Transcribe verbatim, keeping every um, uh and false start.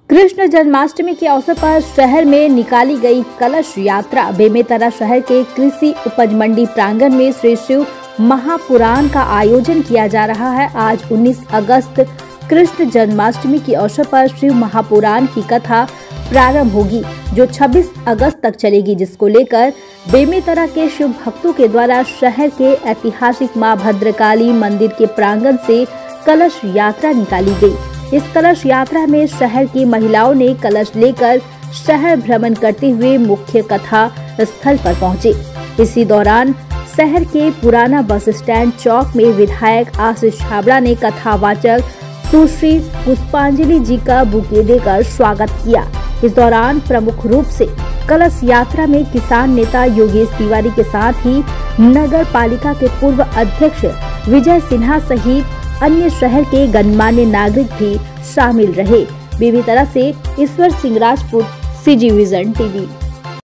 कृष्ण जन्माष्टमी के अवसर पर शहर में निकाली गई कलश यात्रा। बेमेतरा शहर के कृषि उपज मंडी प्रांगण में श्री शिव महापुराण का आयोजन किया जा रहा है। आज उन्नीस अगस्त कृष्ण जन्माष्टमी के अवसर पर शिव महापुराण की कथा प्रारंभ होगी, जो छब्बीस अगस्त तक चलेगी, जिसको लेकर बेमेतरा के शिव भक्तों के द्वारा शहर के ऐतिहासिक मां भद्रकाली मंदिर के प्रांगण से कलश यात्रा निकाली गई। इस कलश यात्रा में शहर की महिलाओं ने कलश लेकर शहर भ्रमण करते हुए मुख्य कथा स्थल पर पहुंचे। इसी दौरान शहर के पुराना बस स्टैंड चौक में विधायक आशीष छाबड़ा ने कथावाचक सुश्री पुष्पांजलि जी का बुके देकर स्वागत किया। इस दौरान प्रमुख रूप से कलश यात्रा में किसान नेता योगेश तिवारी के साथ ही नगर पालिका के पूर्व अध्यक्ष विजय सिन्हा सहित अन्य शहर के गणमान्य नागरिक भी शामिल रहे। बेमेतरा से Ishwar Singh Rajput, CG vision TV.